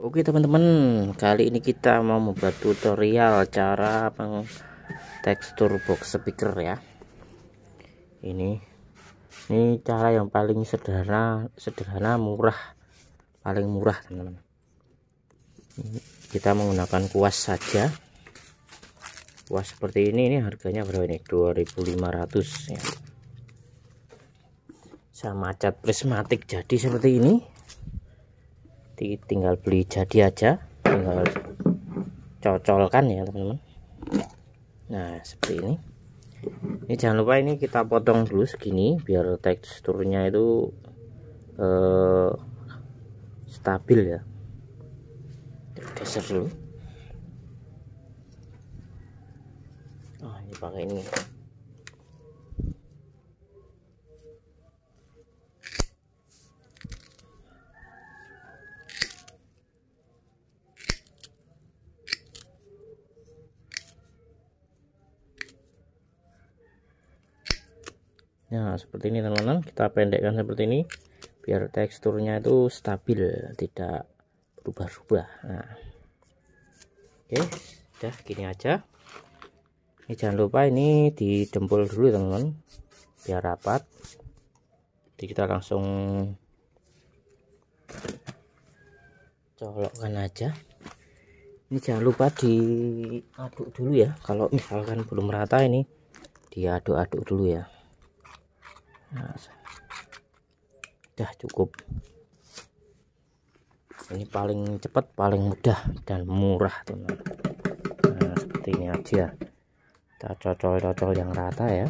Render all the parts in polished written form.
Oke teman-teman, kali ini kita mau membuat tutorial cara tekstur box speaker ya. Ini cara yang paling sederhana, paling murah teman-teman. Kita menggunakan kuas saja. Kuas seperti ini harganya berapa ini? 2.500 ya. Sama cat prismatik jadi seperti ini. Tinggal beli jadi aja, tinggal cocolkan ya teman-teman. Nah seperti ini jangan lupa ini kita potong dulu segini biar teksturnya itu stabil ya. Geser dulu. Ini pakai ini. Nah seperti ini teman-teman, kita pendekkan seperti ini biar teksturnya itu stabil, tidak berubah-ubah. Nah oke, udah gini aja. Ini jangan lupa ini didempul dulu teman-teman biar rapat. Jadi kita langsung colokkan aja. Ini jangan lupa diaduk dulu ya, kalau misalkan belum rata ini diaduk-aduk dulu ya. Nah, udah cukup. Ini paling cepat, paling mudah dan murah teman-teman. Nah seperti ini aja, kita cocol yang rata ya.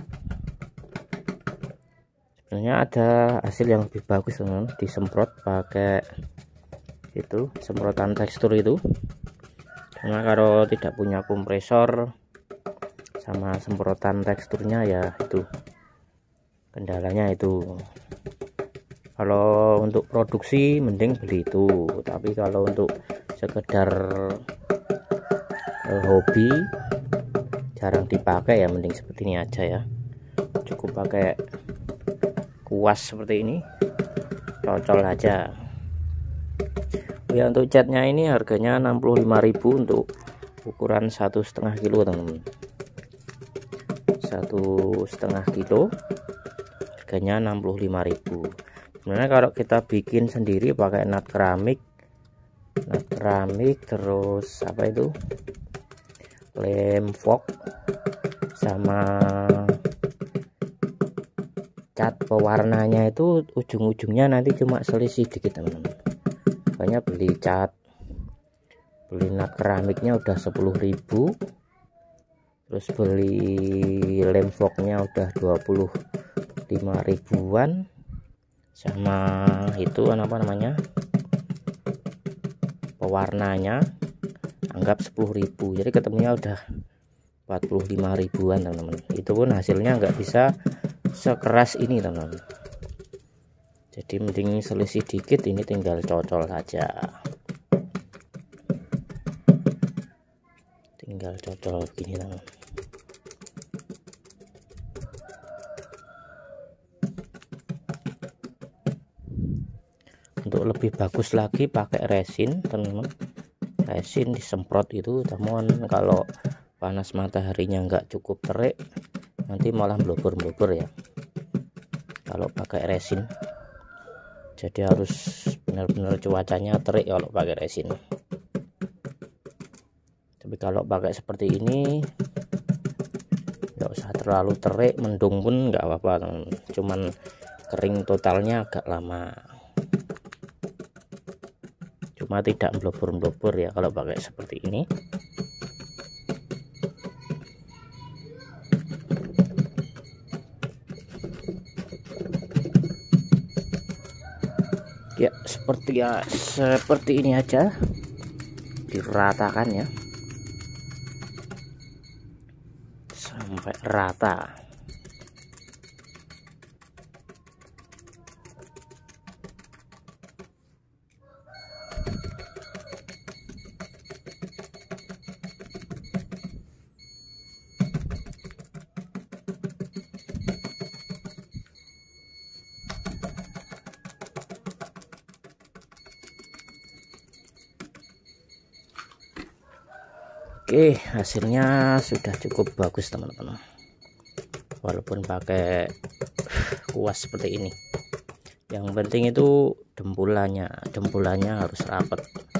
Sebenarnya ada hasil yang lebih bagus teman-teman, disemprot pakai itu semprotan tekstur itu. Karena kalau tidak punya kompresor sama semprotan teksturnya ya itu kendalanya itu. Kalau untuk produksi mending beli itu, tapi kalau untuk sekedar hobi jarang dipakai ya mending seperti ini aja ya. Cukup pakai kuas seperti ini, cocol aja ya. Untuk catnya ini harganya 65.000 untuk ukuran 1,5 kilo teman-teman. 1,5 kilo harganya 65.000. Sebenarnya kalau kita bikin sendiri pakai nut keramik terus apa itu lem fog sama cat pewarnanya itu ujung-ujungnya nanti cuma selisih dikit teman-teman. Makanya beli nut keramiknya udah 10.000, terus beli lem fognya udah 25.000-an, sama itu apa namanya pewarnanya anggap 10.000, jadi ketemunya udah 45.000-an teman-teman. Itu pun hasilnya nggak bisa sekeras ini teman-teman, jadi mending selisih dikit. Ini tinggal cocol saja, tinggal cocol begini teman-teman. Untuk lebih bagus lagi pakai resin teman-teman, resin disemprot itu. Teman kalau panas mataharinya nggak cukup terik nanti malah blobor ya kalau pakai resin. Jadi harus benar-benar cuacanya terik kalau pakai resin. Tapi kalau pakai seperti ini nggak usah terlalu terik, mendung pun nggak apa-apa teman-teman, cuman kering totalnya agak lama. Cuma tidak blobor ya kalau pakai seperti ini. Ya seperti ini aja, diratakan ya sampai rata. Oke, hasilnya sudah cukup bagus teman-teman, walaupun pakai kuas seperti ini. Yang penting itu dempulannya harus rapat.